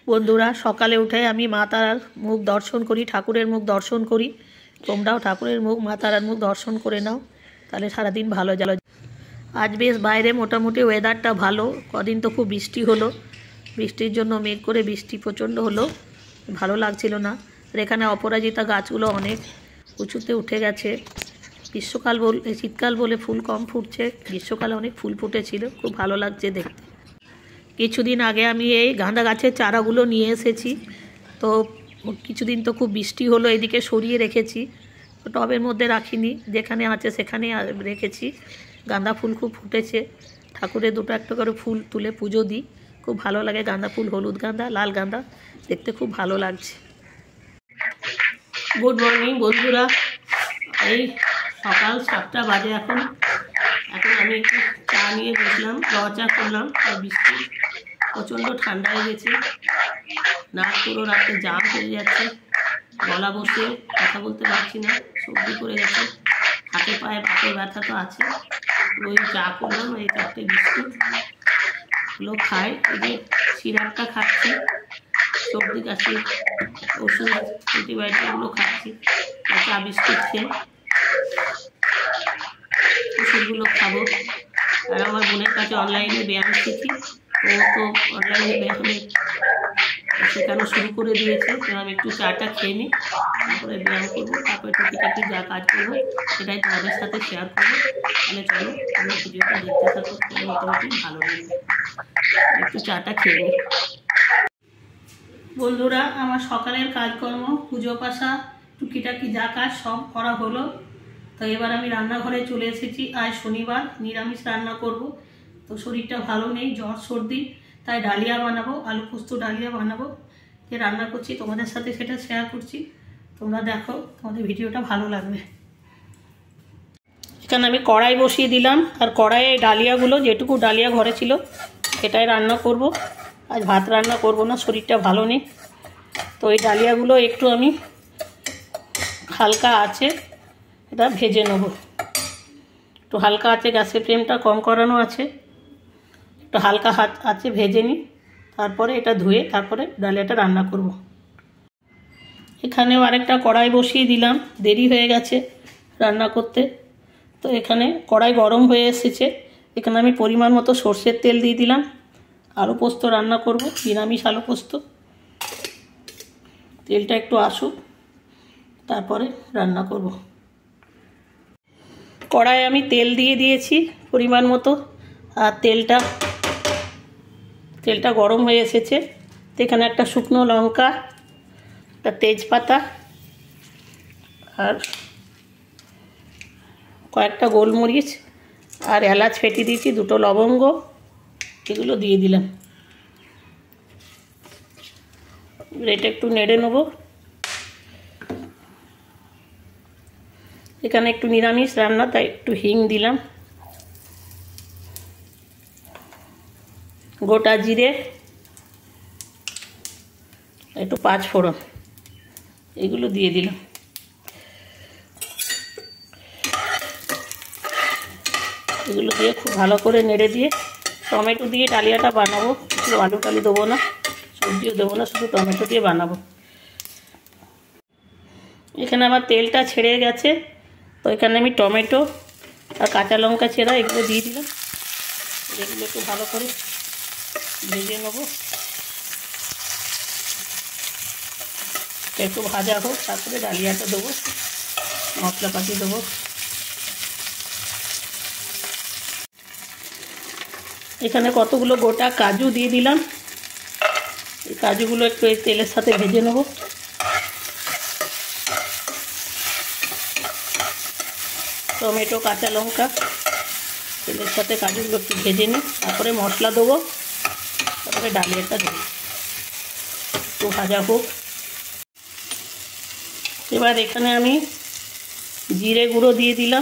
বন্ধুরা, সকালে উঠে আমি মা তারার মুখ দর্শন করি, ঠাকুরের মুখ দর্শন করি। তোমরাও ঠাকুরের মুখ, মা তারার মুখ দর্শন করে নাও, তাহলে সারাদিন ভালো যাবে। আজ বেশ বাইরে মোটামুটি ওয়েদারটা ভালো। কদিন তো খুব বৃষ্টি হলো, বৃষ্টির জন্য মেঘ করে বৃষ্টি প্রচণ্ড হলো, ভালো লাগছিল না। আর এখানে অপরাজিতা গাছগুলো অনেক উঁচুতে উঠে গেছে। গ্রীষ্মকাল বলে, শীতকাল বলে ফুল কম ফুটছে, গ্রীষ্মকালে অনেক ফুল ফুটেছিল, খুব ভালো লাগছে দেখতে। কিছুদিন আগে আমি এই গাঁদা গাছের চারাগুলো নিয়ে এসেছি, তো কিছুদিন তো খুব বৃষ্টি হলো, এদিকে সরিয়ে রেখেছি, টবের মধ্যে রাখিনি, যেখানে আছে সেখানেই রেখেছি। গাঁদা ফুল খুব ফুটেছে, ঠাকুরের দুটো একটা করে ফুল তুলে পুজো দিই, খুব ভালো লাগে। গাঁদা ফুল, হলুদ গাঁদা, লাল গাঁদা, দেখতে খুব ভালো লাগছে। গুড মর্নিং বন্ধুরা, এই সকাল 7টা বাজে এখন আমি একটু চা নিয়ে বসলাম, রওয়া চা করলাম। আর বৃষ্টি প্রচণ্ড ঠান্ডা হয়ে গেছে, নাক পুরো রাতে জাম হয়ে যাচ্ছে, গলা বসে কথা বলতে পারছি না, সর্দি করে গেছে, হাতে পায়ে পাতে ব্যথা তো আছে। ওই চা করলাম, এই 4টে বিস্কুটগুলো খাই, এই যে সিরাপটা খাচ্ছি, সর্দি কাশি ওষুধ অ্যান্টিবায়োটিকগুলো খাচ্ছি, আর চা বিস্কুট খেয়ে ওষুধগুলো খাবো। আর আমার বোনের কাছে অনলাইনে ব্যায়াম শিখি, ও তো অনলাইনে ব্যায়ামে শেখানো শুরু করে দিয়েছে। তো আমি একটু চাটা খেয়ে নিই, তারপরে ব্যায়াম করবো, তারপরে টুকিটাকি যা কাজ করবো সেটাই তোমাদের সাথে শেয়ার করবো। তাহলে চলো আমি ভিডিওটা দেখতে থাকো, মোটামুটি ভালো লাগবে। একটু চাটা খেয়ে নিই। বন্ধুরা, আমার সকালের কাজকর্ম, পুজো পাশা, টুকিটাকি যা কাজ সব করা হলো। তো এবার আমি রান্নাঘরে চলে এসেছি। আজ শনিবার, নিরামিষ রান্না করব। তো শরীরটা ভালো নেই, জ্বর সর্দি, তাই ডালিয়া বানাবো, আলু পোস্ত ডালিয়া বানাবো। যে রান্না করছি তোমাদের সাথে সেটা শেয়ার করছি, তোমরা দেখো, তোমাদের ভিডিওটা ভালো লাগবে। এখানে আমি কড়াই বসিয়ে দিলাম, আর কড়াইয়ে ডালিয়াগুলো, যেটুকু ডালিয়া ঘরে ছিল সেটাই রান্না করব। আজ ভাত রান্না করব না, শরীরটা ভালো নেই। তো এই ডালিয়াগুলো একটু আমি হালকা আছে এটা ভেজে নেব, একটু হালকা আছে, গ্যাসের ফ্লেমটা কম করানো আছে, একটু হালকা হাত আছে ভেজে নিই, তারপরে এটা ধুয়ে তারপরে ডালিয়াটা রান্না করব। এখানেও আরেকটা কড়াই বসিয়ে দিলাম, দেরি হয়ে গেছে রান্না করতে। তো এখানে কড়াই গরম হয়ে এসেছে, এখানে আমি পরিমাণ মতো সর্ষের তেল দিয়ে দিলাম। আলু পোস্ত রান্না করব, নিরামিষ আলু পোস্ত। তেলটা একটু আসুক, তারপরে রান্না করব। কড়াইয়ে আমি তেল দিয়ে দিয়েছি পরিমাণ মতো, আর তেলটা গরম হয়ে এসেছে। তো এখানে একটা শুকনো লঙ্কা, একটা তেজপাতা, আর কয়েকটা গোলমরিচ, আর এলাচ ফেটে দিয়েছি, 2টো লবঙ্গ, এগুলো দিয়ে দিলাম। এটা একটু নেড়ে নেব। এখানে একটু নিরামিষ রান্না, তাই একটু হিং দিলাম, গোটা জিরে, একটু 5 ফোড়ন, এগুলো দিয়ে দিলাম। এগুলো দিয়ে খুব ভালো করে নেড়ে দিয়ে টমেটো দিয়ে ডালিয়াটা বানাবো। কিছু আলু টালু দেবো না, সবজিও দেবো না, শুধু টমেটো দিয়ে বানাবো। এখানে আমার তেলটা ছেড়ে গেছে, তো এখানে আমি টমেটো আর কাঁচা লঙ্কা ছেঁড়া এগুলো দিয়ে দিলাম। এগুলো একটু ভালো করে ভেজে নেবো, একটু ভাজা হোক, তারপরে ডালিয়াটা দেবো, মশলাপাতি দেবো। এখানে কতগুলো গোটা কাজু দিয়ে দিলাম, এই কাজুগুলো একটু এই তেলের সাথে ভেজে নেব। টমেটো, কাঁচা লঙ্কা, তেলের সাথে কাজুগুলো একটু ভেজে নিই, তারপরে মশলা দেবো, তারপরে ডালিয়াটা দেবো, একটু ভাজা হোক। এবার এখানে আমি জিরে গুঁড়ো দিয়ে দিলাম,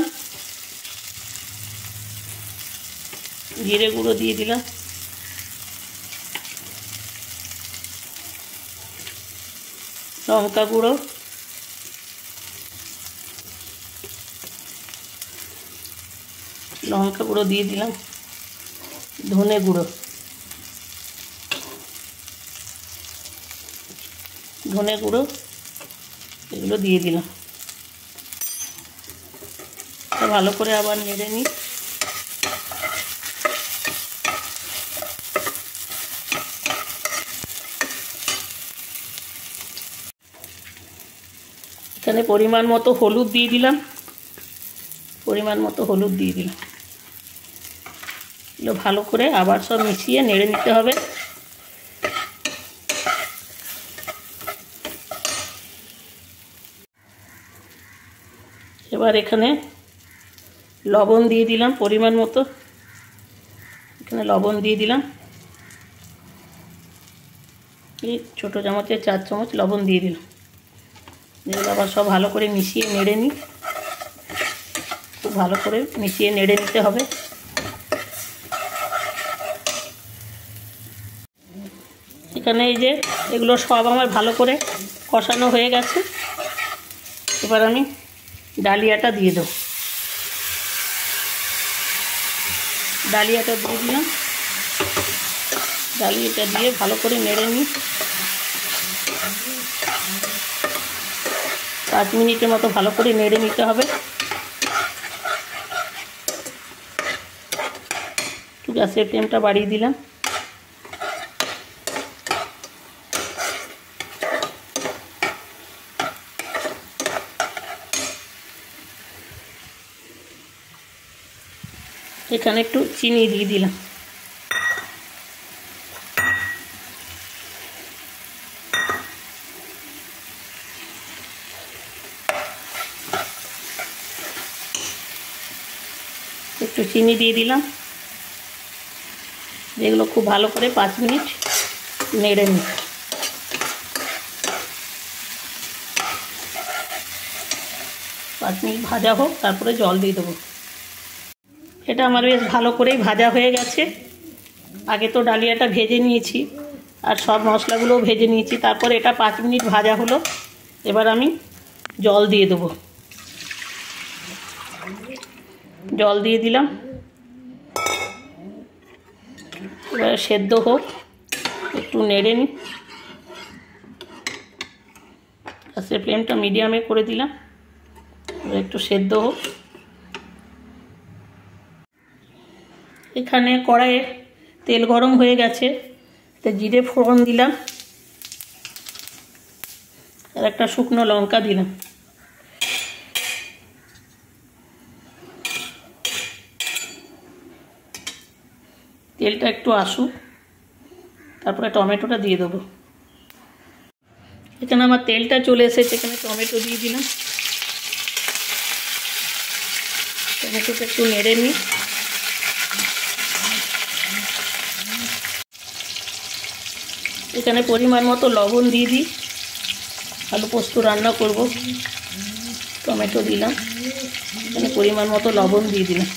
লঙ্কা গুঁড়ো, দিয়ে দিলাম, ধনে গুঁড়ো, ধনে গুঁড়ো এগুলো দিয়ে দিলাম। ভালো করে আবার নেড়ে নিই। এখানে পরিমাণ মতো হলুদ দিয়ে দিলাম, এগুলো ভালো করে আবার সব মিশিয়ে নেড়ে নিতে হবে। এবার এখানে লবণ দিয়ে দিলাম পরিমাণ মতো, এখানে লবণ দিয়ে দিলাম, এই ছোটো চামচে 4 চামচ লবণ দিয়ে দিলাম। এগুলো আবার সব ভালো করে মিশিয়ে নেড়ে নিই, খুব ভালো করে মিশিয়ে নেড়ে নিতে হবে। এখানে এই যে এগুলো সব আমার ভালো করে কষানো হয়ে গেছে। এবার আমি ডালিয়াটা দিয়ে দেবো, ডালিয়াটা দিয়ে দিলাম। ডালিয়াটা দিয়ে ভালো করে নেড়ে নিই। 5 মিনিটের মতো ভালো করে নেড়ে নিতে হবে। একটু গ্যাসের ফ্লেমটা বাড়িয়ে দিলাম। এখানে একটু চিনি দিয়ে দিলাম। একটু চিনি দিয়ে দিলাম। এগুলো খুব ভালো করে 5 মিনিট নেড়ে নিই। 5 মিনিট ভাজা হোক, তারপরে জল দিয়ে দেবো। এটা আমার বেশ ভালো করেই ভাজা হয়ে গেছে। আগে তো ডালিয়াটা ভেজে নিয়েছি আর সব মশলাগুলোও ভেজে নিয়েছি, তারপরে এটা 5 মিনিট ভাজা হলো। এবার আমি জল দিয়ে দেবো, জল দিয়ে দিলাম। এবার সেদ্ধ হোক, একটু নেড়ে নিই। গ্যাসের ফ্লেমটা মিডিয়ামে করে দিলাম, এবার একটু সেদ্ধ হোক। এখানে কড়াইয়ে তেল গরম হয়ে গেছে, তো জিরে ফোড়ন দিলাম আর একটা শুকনো লঙ্কা দিলাম। তেলটা একটু আসুক, তারপরে টমেটোটা দিয়ে দেবো। এখানে আমার তেলটা চলে এসেছে, এখানে টমেটো দিয়ে দিলাম। টমেটোটা একটু নেড়ে নিই। এখানে পরিমাণ মতো লবণ দিয়ে দিই, আলু পোস্ত রান্না করব। টমেটো দিলাম, এখানে পরিমাণ মতো লবণ দিয়ে দিলাম।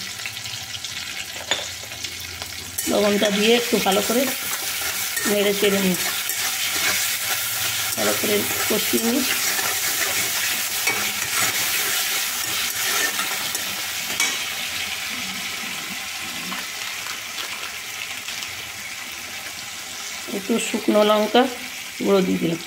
লবণটা দিয়ে একটু ভালো করে নেড়ে চেড়ে নিই, ভালো করে কষিয়ে নিই। একটু শুকনো লঙ্কা গুঁড়ো দিয়ে দিলাম।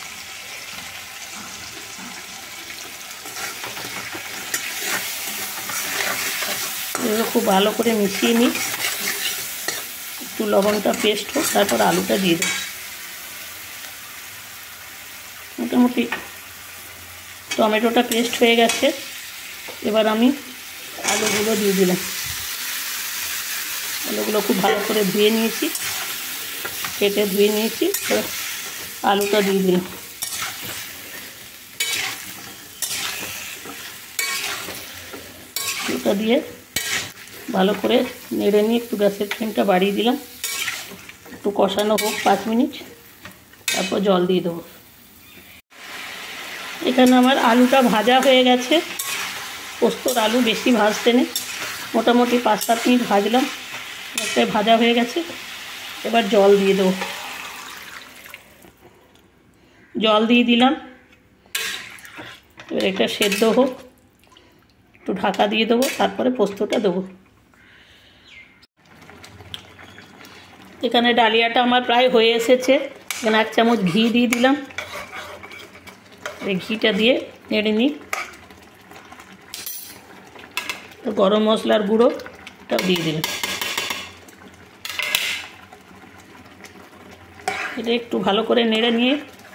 এগুলো খুব ভালো করে মিশিয়ে নিই। একটু লবণটা পেস্ট হোক, তারপর আলুটা দিয়ে দেব। মোটামুটি টমেটোটা পেস্ট হয়ে গেছে। এবার আমি আলুগুলো দিয়ে দিলাম। আলুগুলো খুব ভালো করে ধুয়ে নিয়েছি, কেটে ধুয়ে নিয়েছি। আলুটা দিয়ে দিলাম। আলুটা দিয়ে ভালো করে নেড়ে নিয়ে একটু গ্যাসের ফ্লেমটা বাড়িয়ে দিলাম। একটু কষানো হোক 5 মিনিট, তারপর জল দিয়ে দেবো। এখানে আমার আলুটা ভাজা হয়ে গেছে। পোস্তর আলু বেশি ভাজতে নেই, মোটামুটি 5-7 মিনিট ভাজলাম, একটা ভাজা হয়ে গেছে। এবার জল দিয়ে দেবো। জল দিয়ে দিলাম। এবার এটা সেদ্ধ হোক, একটু ঢাকা দিয়ে দেবো, তারপরে পোস্তটা দেবো। এখানে ডালিয়াটা আমার প্রায় হয়ে এসেছে। এখানে 1 চামচ ঘি দিয়ে দিলাম। এই ঘিটা দিয়ে নেড়ে নিই। গরম মশলার গুঁড়োটা দিয়ে দিলাম। এটা একটু ভালো করে নেড়ে নিয়ে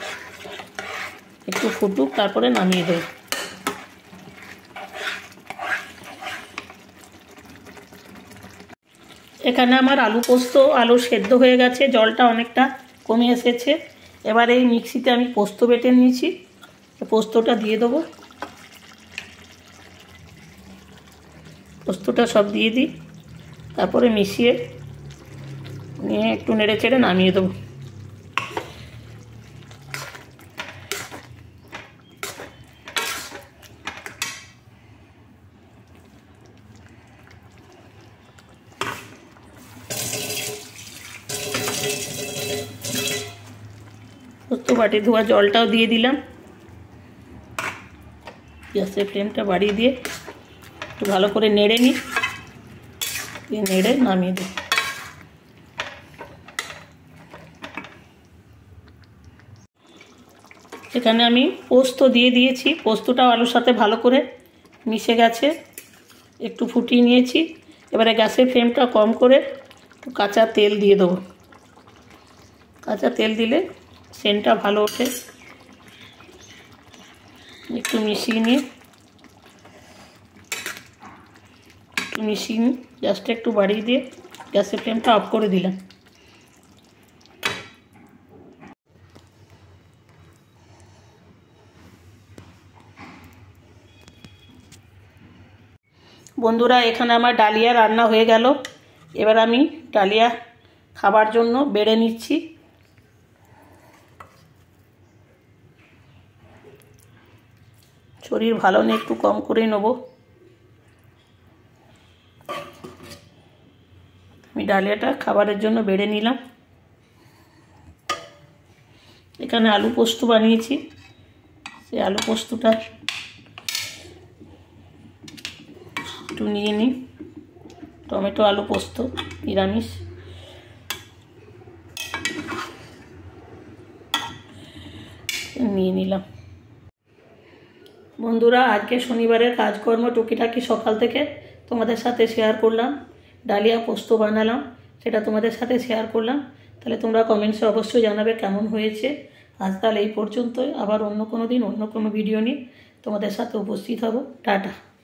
একটু ফুটুক, তারপরে নামিয়ে দেব। এখানে আমার আলু পোস্ত, আলু সেদ্ধ হয়ে গেছে, জলটা অনেকটা কমে এসেছে। এবার এই মিক্সিতে আমি পোস্ত বেটে নিয়েছি, পোস্তটা দিয়ে দেবো। পোস্তটা সব দিয়ে দিই, তারপরে মিশিয়ে নিয়ে একটু নেড়ে চেড়ে নামিয়ে দেবো। পোস্ত বাটি ধোয়া জলটাও দিয়ে দিলাম। গ্যাসের ফ্লেমটা বাড়িয়ে দিয়ে একটু ভালো করে নেড়ে নিই, নেড়ে নামিয়ে দিই। এখানে আমি পোস্ত দিয়ে দিয়েছি, পোস্তটাও আলুর সাথে ভালো করে মিশে গেছে, একটু ফুটিয়ে নিয়েছি। এবারে গ্যাসের ফ্লেমটা কম করে একটু কাঁচা তেল দিয়ে দেবো। কাঁচা তেল দিলে সেন্টটা ভালো ওঠে। একটু মিশিয়ে নিয়ে গ্যাসটা একটু বাড়িয়ে দিয়ে গ্যাসের ফ্লেমটা অফ করে দিলাম। বন্ধুরা, এখানে আমার ডালিয়া রান্না হয়ে গেল। এবার আমি ডালিয়া খাবার জন্য বেড়ে নিচ্ছি। শরীর ভালো নেই, একটু কম করেই নেব। আমি ডালিয়াটা খাবারের জন্য বেড়ে নিলাম। এখানে আলু পোস্ত বানিয়েছি, সেই আলু পোস্তটা একটু নিয়ে নিই। টমেটো আলু পোস্ত নিরামিষ। নিয়ে নিলাম। বন্ধুরা, আজকে শনিবারের কাজকর্ম টুকিটাকি সকাল থেকে তোমাদের সাথে শেয়ার করলাম। ডালিয়া পোস্ত বানালাম, সেটা তোমাদের সাথে শেয়ার করলাম। তাহলে তোমরা কমেন্টসে অবশ্যই জানাবে কেমন হয়েছে। আজ তাহলে এই পর্যন্তই। আবার অন্য কোনো দিন অন্য কোনো ভিডিও নিয়ে তোমাদের সাথে উপস্থিত হব। টাটা।